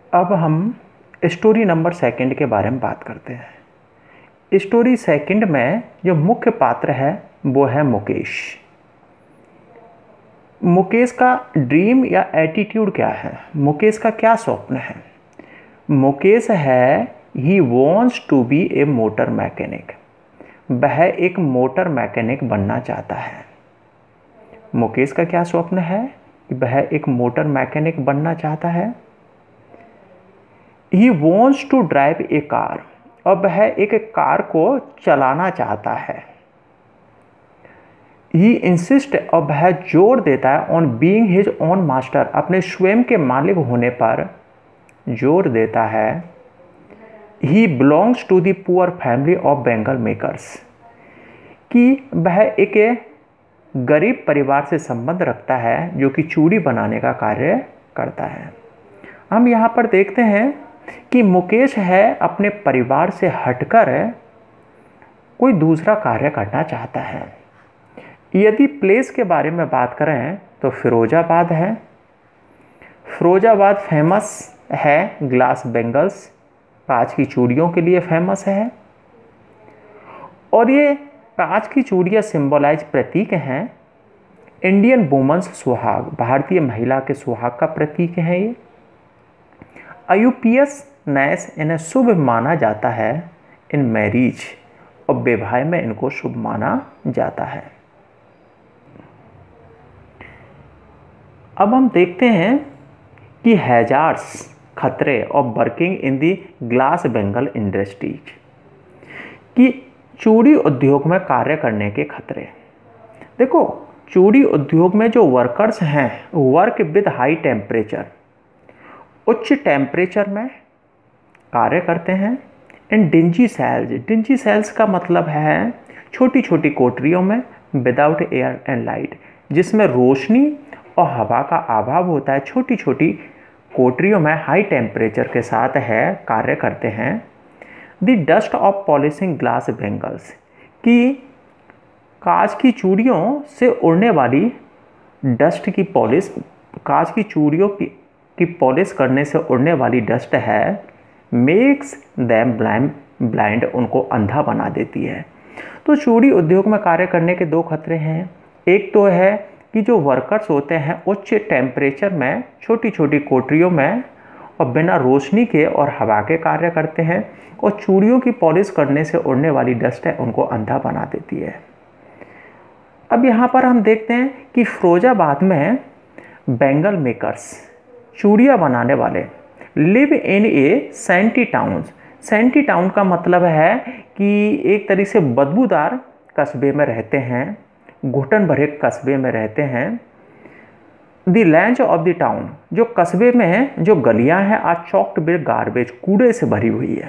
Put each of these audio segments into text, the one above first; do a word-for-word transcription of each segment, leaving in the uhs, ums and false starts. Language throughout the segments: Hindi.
अब हम स्टोरी नंबर सेकंड के बारे में बात करते हैं। स्टोरी सेकंड में जो मुख्य पात्र है वो है मुकेश। मुकेश का ड्रीम या एटीट्यूड क्या है, मुकेश का क्या स्वप्न है? मुकेश है he wants to be a motor mechanic. वह एक मोटर मैकेनिक बनना चाहता है। मुकेश का क्या स्वप्न है कि वह एक मोटर मैकेनिक बनना चाहता है। He wants to drive a car, और वह एक कार को चलाना चाहता है। ही इंसिस्ट, और वह जोर देता है on being his own master, अपने स्वयं के मालिक होने पर जोर देता है। He belongs to the poor family of bangle makers, कि वह एक गरीब परिवार से संबंध रखता है जो कि चूड़ी बनाने का कार्य करता है। हम यहाँ पर देखते हैं कि मुकेश है अपने परिवार से हटकर कोई दूसरा कार्य करना चाहता है। यदि प्लेस के बारे में बात करें तो फिरोजाबाद है। फिरोजाबाद फेमस है ग्लास बेंगल्स, कांच की चूड़ियों के लिए फेमस है। और ये कांच की चूड़ियाँ सिंबलाइज प्रतीक हैं इंडियन वुमेन्स सुहाग, भारतीय महिला के सुहाग का प्रतीक है ये। आयुपियस नैस इन्हें शुभ माना जाता है इन मैरिज, और विवाह में इनको शुभ माना जाता है। अब हम देखते हैं कि हैजार्ड्स, खतरे of working in the glass bangle industries, कि चूड़ी उद्योग में कार्य करने के खतरे। देखो, चूड़ी उद्योग में जो वर्कर्स हैं वर्क विद हाई टेम्परेचर, उच्च टेम्परेचर में कार्य करते हैं। In dingy cells, dingy cells का मतलब है छोटी छोटी कोठरियों में विदाउट एयर एंड लाइट, जिसमें रोशनी और हवा का अभाव होता है। छोटी छोटी कोठरियों में हाई टेम्परेचर के साथ है कार्य करते हैं। The dust of polishing glass bangles, कि कांच की चूड़ियों से उड़ने वाली डस्ट की पॉलिश, कांच की चूड़ियों की की पॉलिश करने से उड़ने वाली डस्ट है, मेक्स दैम ब्लाइंड ब्लाइंड उनको अंधा बना देती है। तो चूड़ी उद्योग में कार्य करने के दो खतरे हैं। एक तो है कि जो वर्कर्स होते हैं उच्च टेम्परेचर में छोटी छोटी कोठरियों में और बिना रोशनी के और हवा के कार्य करते हैं, और चूड़ियों की पॉलिश करने से उड़ने वाली डस्ट है उनको अंधा बना देती है। अब यहाँ पर हम देखते हैं कि फिरोजाबाद में बेंगल मेकर्स, चूड़ियाँ बनाने वाले, live in a shanty town. Shanty town का मतलब है कि एक तरीके से बदबूदार कस्बे में रहते हैं, घुटन भरे कस्बे में रहते हैं। The land of the town, जो कस्बे में जो गलियां हैं आर चॉक्ड विद गार्बेज, कूड़े से भरी हुई है।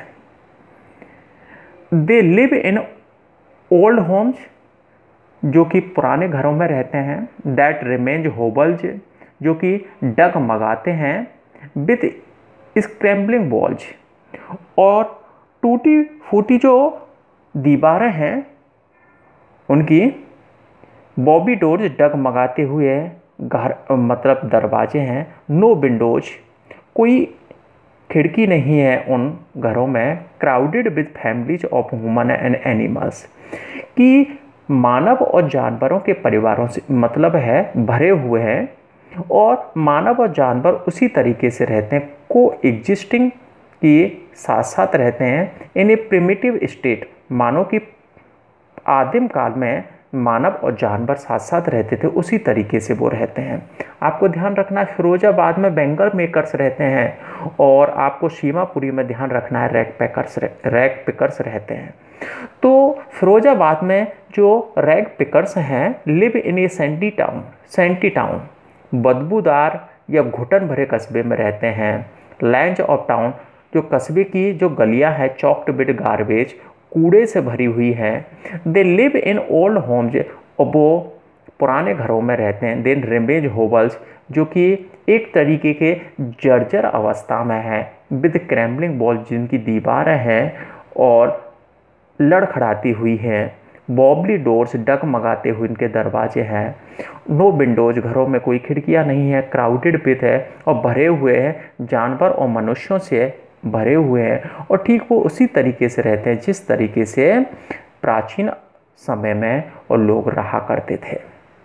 They live in old homes, जो कि पुराने घरों में रहते हैं। दैट रिमेंज होबल्स, जो कि डगमगाते हैं। विथ स्क्रैम्बलिंग वॉल्स, और टूटी फूटी जो दीवारें हैं उनकी बॉबी डोर्स डगमगाते हुए घर, मतलब दरवाजे हैं। नो विंडोज, कोई खिड़की नहीं है उन घरों में। Crowded with families of human and animals, कि मानव और जानवरों के परिवारों से मतलब है भरे हुए हैं, और मानव और जानवर उसी तरीके से रहते हैं, को एग्जिस्टिंग के साथ साथ रहते हैं। इन ए प्रिमिटिव स्टेट, मानव की आदिम काल में मानव और जानवर साथ साथ रहते थे उसी तरीके से वो रहते हैं। आपको ध्यान रखना है फिरोजाबाद में बेंगल मेकर्स रहते हैं, और आपको सीमापुरी में ध्यान रखना है रैग पैकर्स रैग पिकर्स रहते हैं। तो फिरोजाबाद में जो रैग पिकर्स हैं live in a shanty town, shanty town बदबूदार या घुटन भरे कस्बे में रहते हैं। लैंड ऑफ टाउन, जो कस्बे की जो गलियां हैं चॉक्ड विद गार्बेज, कूड़े से भरी हुई हैं। They live in old homes, और वो पुराने घरों में रहते हैं। देन रिमेज होबल्स, जो कि एक तरीके के जर्जर अवस्था में है। विद क्रैम्बलिंग वॉल, जिनकी दीवारें हैं और लड़खड़ाती हुई हैं। बॉबली डोर्स, डगमगाते हुए इनके दरवाजे हैं। नो विंडोज, घरों में कोई खिड़कियां नहीं है। क्राउडेड विथ है और भरे हुए हैं जानवर और मनुष्यों से भरे हुए हैं, और ठीक वो उसी तरीके से रहते हैं जिस तरीके से प्राचीन समय में और लोग रहा करते थे।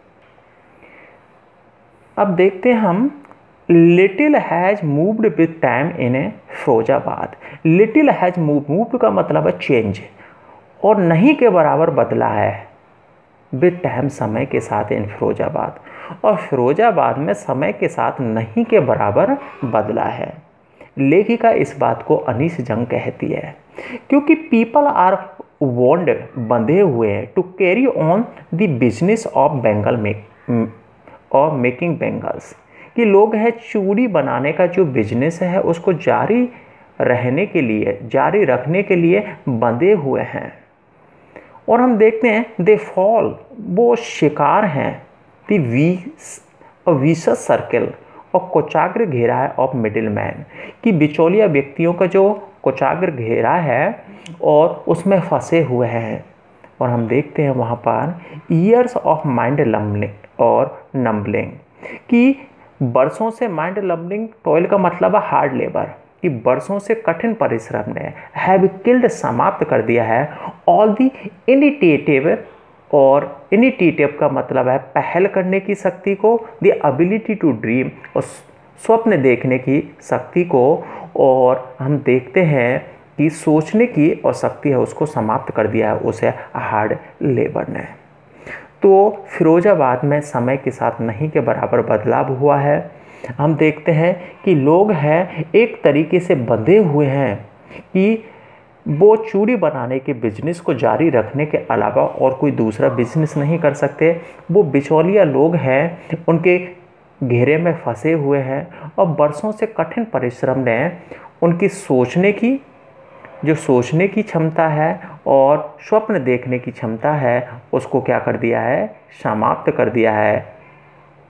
अब देखते हैं हम, little has moved with time in a Firozabad. Little has move, moved का मतलब है चेंज, और नहीं के बराबर बदला है विथ टाइम, समय के साथ इन फिरोजाबाद, और फिरोजाबाद में समय के साथ नहीं के बराबर बदला है। लेखिका इस बात को अनीस जंग कहती है, क्योंकि पीपल आर वॉन्ड, बंधे हुए हैं, to carry on the business of Bengal make और मेकिंग बेंगल्स, कि लोग हैं चूड़ी बनाने का जो बिजनेस है उसको जारी रहने के लिए, जारी रखने के लिए बंधे हुए हैं। और हम देखते हैं दे फॉल, वो शिकार हैं, दी विशस सर्कल, और कोचाग्र घेरा है ऑफ मिडिल मैन, कि बिचौलिया व्यक्तियों का जो कोचाग्र घेरा है और उसमें फंसे हुए हैं। और हम देखते हैं वहाँ पर ईयर्स ऑफ माइंड लम्बलिंग और नम्बलिंग, कि बरसों से माइंड लम्बलिंग, टॉयल का मतलब है हार्ड लेबर, कि बरसों से कठिन परिश्रम ने हैव किल्ड, समाप्त कर दिया है, ऑल दी इनिशिएटिव, और इनिशिएटिव का मतलब है पहल करने की शक्ति को, द एबिलिटी टू ड्रीम, और स्वप्न देखने की शक्ति को, और हम देखते हैं कि सोचने की और शक्ति है उसको समाप्त कर दिया है उसे हार्ड लेबर ने। तो फिरोजाबाद में समय के साथ नहीं के बराबर बदलाव हुआ है। हम देखते हैं कि लोग हैं एक तरीके से बंधे हुए हैं कि वो चूड़ी बनाने के बिजनेस को जारी रखने के अलावा और कोई दूसरा बिजनेस नहीं कर सकते। वो बिचौलिया लोग हैं, उनके घेरे में फंसे हुए हैं, और बरसों से कठिन परिश्रम ने उनकी सोचने की, जो सोचने की क्षमता है और स्वप्न देखने की क्षमता है, उसको क्या कर दिया है, समाप्त कर दिया है।